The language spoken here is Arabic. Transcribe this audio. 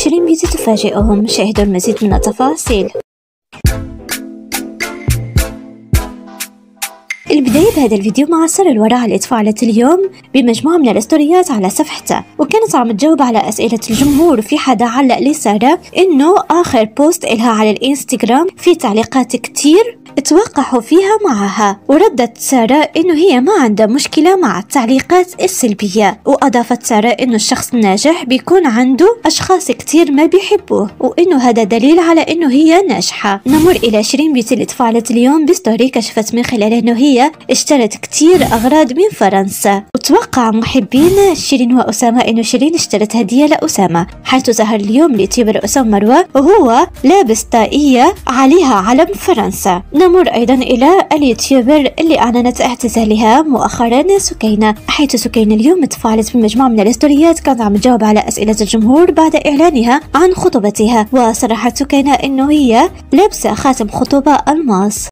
شيرين بيوتي تفاجئهم. شاهدوا المزيد من التفاصيل. البداية بهذا الفيديو مع سارة الوراع اللي تفاعلت اليوم بمجموعة من الاستوريات على صفحتها، وكانت عم تجاوب على أسئلة الجمهور. وفي حدا علق لسارة إنه آخر بوست إلها على الإنستغرام في تعليقات كتير توقحوا فيها معها، وردت سارة إنه هي ما عندها مشكلة مع التعليقات السلبية، وأضافت سارة إنه الشخص الناجح بيكون عنده أشخاص كتير ما بيحبوه، وإنه هذا دليل على إنه هي ناجحة. نمر إلى شيرين بيوتي اللي تفاعلت اليوم بستوري كشفت من خلاله إنه هي اشترت كتير أغراض من فرنسا، وتوقع محبين شيرين وأسامة إنه شيرين اشترت هدية لأسامة، حيث ظهر اليوم اليوتيوبر أسامة مروة وهو لابس طاقية عليها علم فرنسا. نمر أيضا إلى اليوتيوبر اللي أعلنت اعتزالها مؤخرا سكينة، حيث سكينة اليوم تفاعلت بمجموعة من الاستوريات كانت عم تجاوب على أسئلة الجمهور بعد إعلانها عن خطوبتها. وصرحت سكينة إنه هي لابسة خاتم خطوبة ألماس.